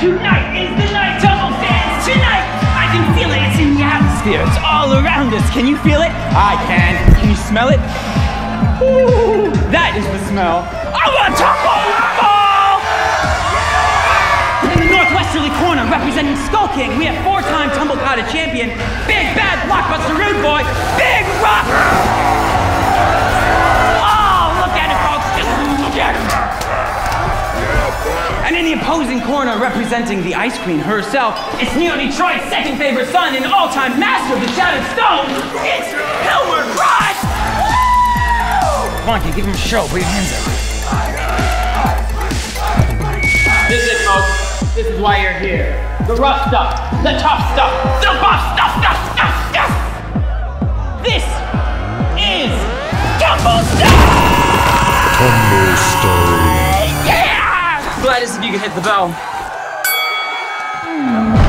Tonight is the night, Tumble fans! Tonight! I can feel it, it's in the atmosphere, it's all around us. Can you feel it? I can. Can you smell it? Ooh, that is the smell. I want Tumble! In the northwesterly corner, representing Skull King, we have 4-time Tumblecrown champion, Big Bad Blockbuster Rude Boy, Big Rock! Oh, look at it, folks! Just look at it! And in the opposing corner, representing the Ice Queen herself, it's Neo Detroit's second favorite son and all-time master of the Shattered Stone, it's Hillward Rod! Come on, kid, give him a show. Put your hands up. This is it, folks. This is why you're here. The rough stuff, the tough stuff, the buff stuff. This is Tumblestone! Tumblestone. Yeah! Glad if you could hit the bell.